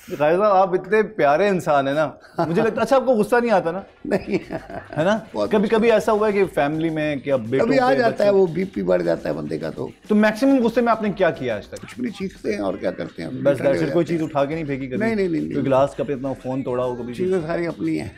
खालिद साहब आप इतने प्यारे इंसान है ना, मुझे लगता अच्छा आपको गुस्सा नहीं आता ना? नहीं है ना, कभी कभी ऐसा हुआ है कि फैमिली में कि अब बेटों कभी आ जाता है, वो बीपी बढ़ जाता है बंदे का। तो मैक्सिमम गुस्से में आपने क्या किया आज तक? कुछ भी नहीं, चीखते हैं और क्या करते हैं, बस फिर कोई चीज उठा के नहीं फेंकी कभी? नहीं कोई गिलास कभी अपना फोन तोड़ा हो कभी? चीजें सारी अपनी हैं।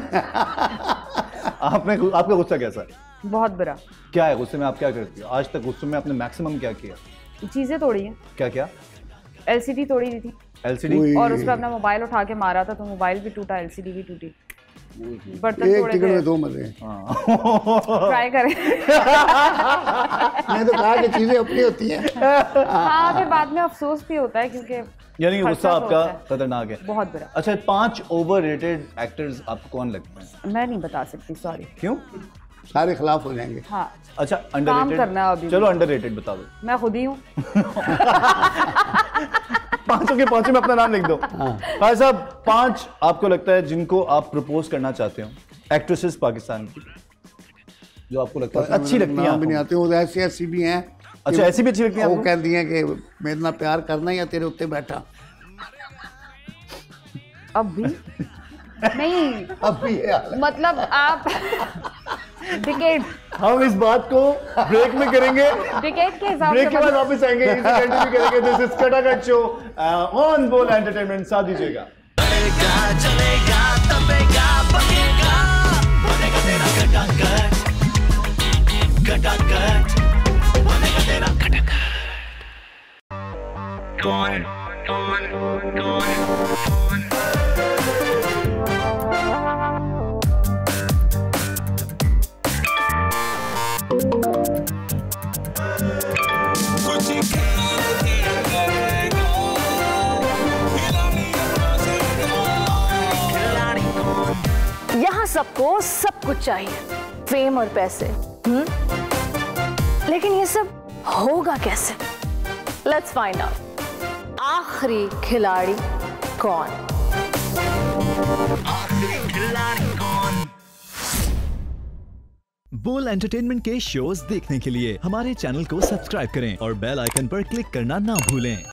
आपका गुस्सा कैसा है? बहुत बुरा। क्या है गुस्से में, आप क्या करती हो आज तक? गुस्से में आपने मैक्सिमम क्या किया? चीजें तोड़ी हैं। क्या क्या? एलसीडी तोड़ी दी थी। एलसीडी? और उस पर अपना मोबाइल उठा के मारा था तो मोबाइल भी टूटा, एलसीडी भी टूटी। बर्तन एक तोड़े टिकट थे। में दो मजे। ट्राई करें। मैं तो कहा कि चीजें अपनी होती हैं। हाँ, फिर बाद में अफसोस भी होता है क्योंकि यानी गुस्सा आपका खतरनाक है। बहुत बुरा। अच्छा, 5 ओवररेटेड एक्टर्स आपको कौन लगते हैं? मैं नहीं बता सकती, सॉरी। क्यों? सारे खिलाफ हो जाएंगे। हाँ। अच्छा, काम अंडररेटेड करना है अभी। चलो अंडररेटेड बता दो। मैं खुद ही हूँ। पांचों के पांचों में अपना नाम लिख दो। खालिद साहब, 5 आपको लगता है जिनको आप प्रपोज करना चाहते हो, एक्ट्रेसेस पाकिस्तान की, जो आपको लगता है अच्छी लगती है? नाम भी नहीं आते, वो ऐसी ऐसी भी हैं। अच्छा, ऐसी भी अच्छी लगती है? वो कहती हैं कि मेरे ना प्यार करना या तेरे उत्ते बैठा। अब भी नहीं, अब भी है। मतलब आप डिकेड, हम इस बात को ब्रेक में करेंगे, डिकेड के हिसाब ब्रेक से के बाद वापस आएंगे, इसे कंटिन्यू करेंगे। This is Katakat show on Bol entertainment. साथ दीजिएगा। चलेगा तबेगा बनेगा बनेगा तेरा कटाकट कटाकट बनेगा तेरा कटाकट। कौन कौन कौन यहाँ सबको सब कुछ चाहिए, फेम और पैसे। लेकिन ये सब होगा कैसे? Let's find out. आखिरी खिलाड़ी कौन? बोल एंटरटेनमेंट के शोज देखने के लिए हमारे चैनल को सब्सक्राइब करें और बेल आइकन पर क्लिक करना ना भूलें।